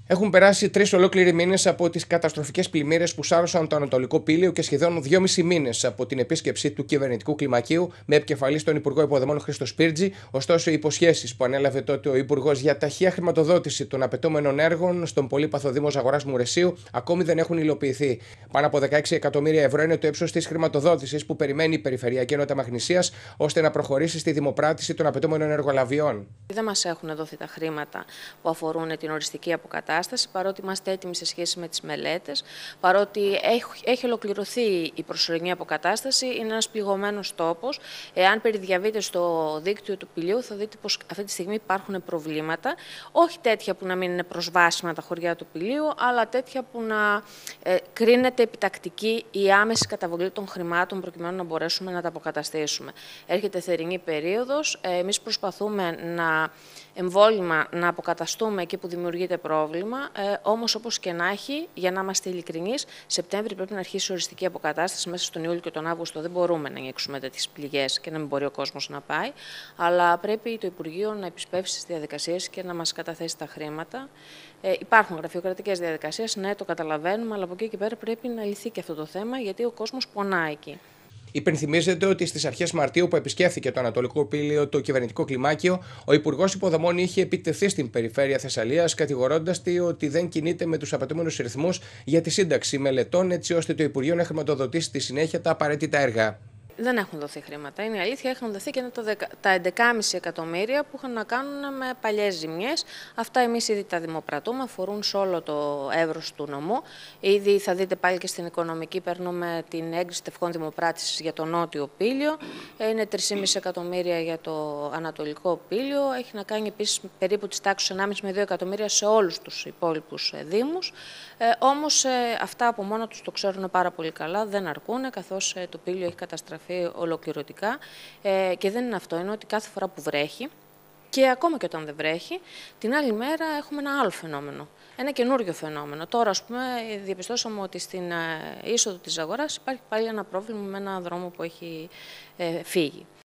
Έχουν περάσει 3 ολόκληροι μήνες από τις καταστροφικές πλημμύρες που σάρωσαν το Ανατολικό Πήλιο και σχεδόν 2,5 μήνες από την επίσκεψη του κυβερνητικού κλιμακίου με επικεφαλή τον Υπουργό Υποδομών Χρήστο Σπίρτζη. Ωστόσο, οι υποσχέσεις που ανέλαβε τότε ο Υπουργός για ταχεία χρηματοδότηση των απαιτούμενων έργων στον πολύπαθο Δήμο Ζαγοράς Μουρεσίου ακόμη δεν έχουν υλοποιηθεί. Πάνω από 16 εκατομμύρια ευρώ είναι το ύψος της χρηματοδότησης που περιμένει η Περιφερειακή Ενότητα Μαγνησίας ώστε να προχωρήσει στη δημοπράτηση των απαιτούμενων εργολαβιών. Δεν μας έχουν δοθεί τα χρήματα που αφορούν την οριστική αποκατάσταση, παρότι είμαστε έτοιμοι σε σχέση με τις μελέτες, παρότι έχει ολοκληρωθεί η προσωρινή αποκατάσταση, είναι ένας πληγωμένος τόπος. Εάν περιδιαβείτε στο δίκτυο του Πηλίου, θα δείτε πως αυτή τη στιγμή υπάρχουν προβλήματα, όχι τέτοια που να μην είναι προσβάσιμα τα χωριά του Πηλίου, αλλά τέτοια που να κρίνεται επιτακτική η άμεση καταβολή των χρημάτων προκειμένου να μπορέσουμε να τα αποκαταστήσουμε. Έρχεται θερινή περίοδος, εμείς προσπαθούμε εμβόλυμα να αποκαταστούμε εκεί που δημιουργείται πρόβλημα, όμως όπως και να έχει, για να είμαστε ειλικρινείς, Σεπτέμβρη πρέπει να αρχίσει η οριστική αποκατάσταση. Μέσα στον Ιούλιο και τον Αύγουστο δεν μπορούμε να ανοίξουμε τέτοιες πληγές και να μην μπορεί ο κόσμος να πάει, αλλά πρέπει το Υπουργείο να επισπεύσει τις διαδικασίες και να μας καταθέσει τα χρήματα. Υπάρχουν γραφειοκρατικές διαδικασίες, ναι, το καταλαβαίνουμε, αλλά από εκεί και πέρα πρέπει να λυθεί και αυτό το θέμα, γιατί ο κόσμος πονάει εκεί. Υπενθυμίζεται ότι στις αρχές Μαρτίου που επισκέφθηκε το Ανατολικό Πήλιο το κυβερνητικό κλιμάκιο, ο Υπουργός Υποδομών είχε επιτεθεί στην περιφέρεια Θεσσαλίας, κατηγορώντας τη ότι δεν κινείται με τους απαιτούμενους ρυθμούς για τη σύνταξη μελετών, έτσι ώστε το Υπουργείο να χρηματοδοτήσει στη συνέχεια τα απαραίτητα έργα. Δεν έχουν δοθεί χρήματα. Είναι η αλήθεια, έχουν δοθεί και τα 11,5 εκατομμύρια που είχαν να κάνουν με παλιές ζημιές. Αυτά εμείς ήδη τα δημοπρατούμε, αφορούν σε όλο το εύρος του νομού. Ήδη θα δείτε πάλι και στην οικονομική, παίρνουμε την έγκριση τευχών δημοπράτησης για το νότιο Πήλιο. Είναι 3,5 εκατομμύρια για το ανατολικό Πήλιο. Έχει να κάνει επίσης περίπου της τάξης 1,5 με 2 εκατομμύρια σε όλους τους υπόλοιπους δήμους. Όμως αυτά από μόνα τους το ξέρουν πάρα πολύ καλά, δεν αρκούν, καθώς το Πήλιο έχει καταστραφεί ολοκληρωτικά, και δεν είναι αυτό, είναι ότι κάθε φορά που βρέχει και ακόμα και όταν δεν βρέχει, την άλλη μέρα έχουμε ένα άλλο φαινόμενο, ένα καινούριο φαινόμενο. Τώρα, ας πούμε, διαπιστώσαμε ότι στην είσοδο της Ζαγοράς υπάρχει πάλι ένα πρόβλημα με ένα δρόμο που έχει φύγει.